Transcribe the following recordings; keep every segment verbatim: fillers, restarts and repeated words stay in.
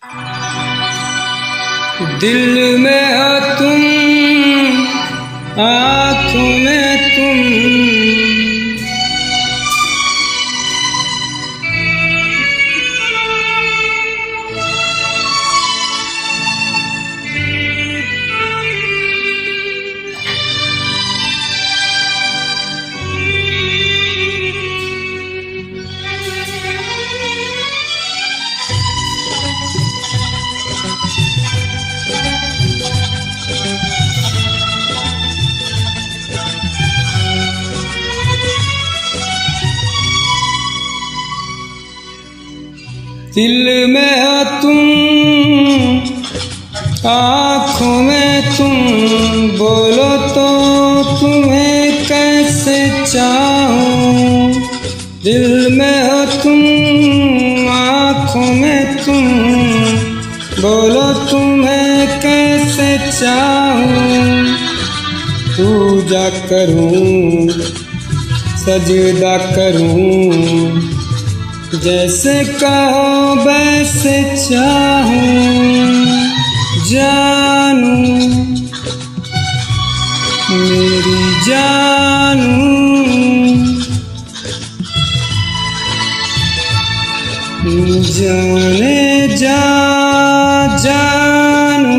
दिल में हो तुम, आँखों में तुम, दिल में हो तुम, आँखों में तुम, बोलो तो तुम्हें कैसे चाहूं। दिल में हो तुम, आँखों में तुम, बोलो तुम्हें कैसे चाहूं। पूजा करूं, सजदा करूं, जैसे कहो वैसे चाहूं। जानू मेरी जानू, जाने जा जानू।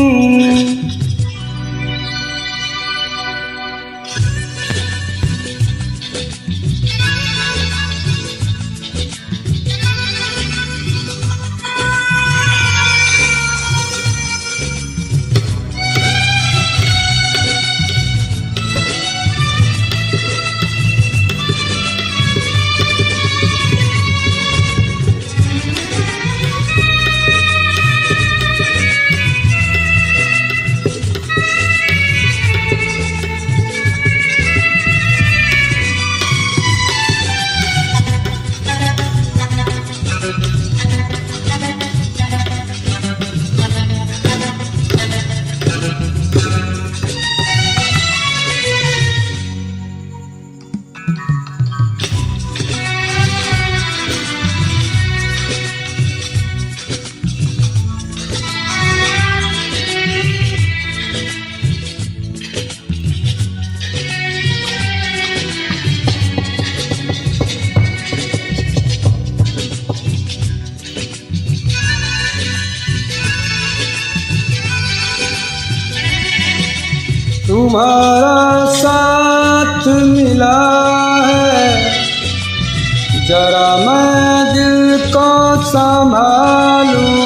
तुम्हारा साथ मिला है, जरा मैं दिल को संभालूं।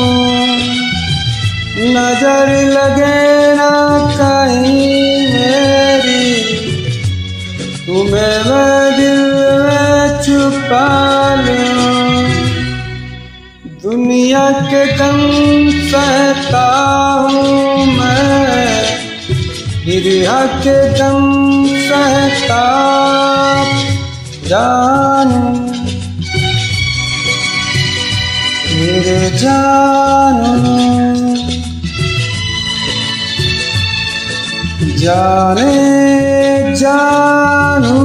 नजर लगे ना कहीं मेरी, तुम्हें मैं दिल में छुपा लूं। दुनिया के गम सहता हूँ मैं, निरीह के गम सहता जानू। मेरे जानू, जाने जानू,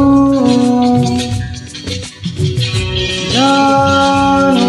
जानू।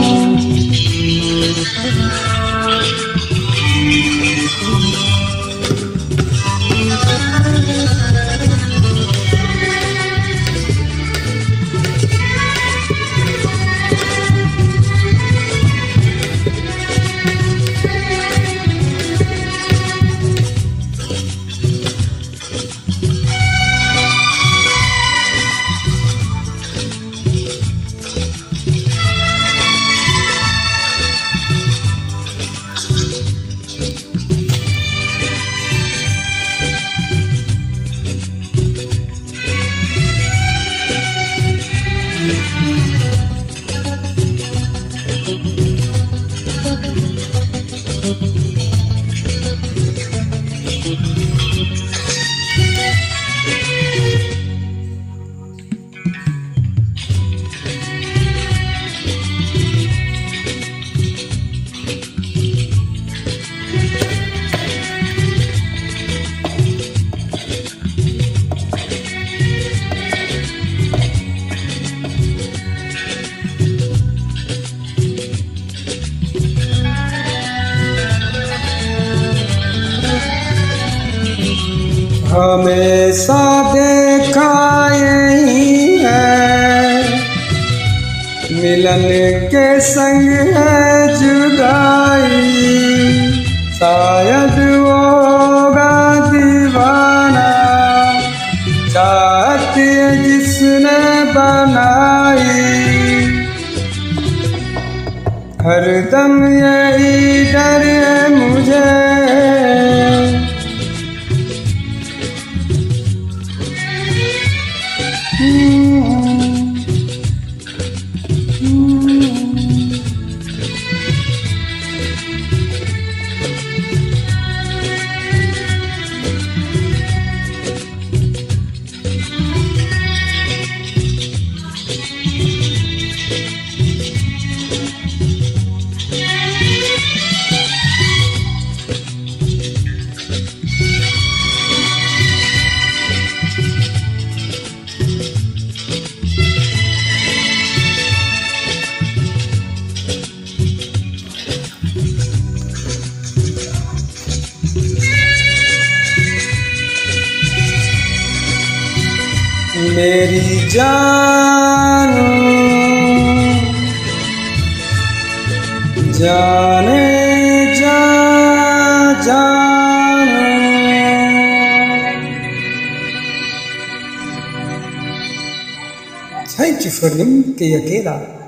हमेशा देखा यही है, मिलन के संग है जुदाई। शायद होगा दीवाना, चाहती है जिसने बनाई। हरदम यही डर है मुझे, मेरी जानू जाने जा जानू। थैंक यू फॉर लिविंग अकेला।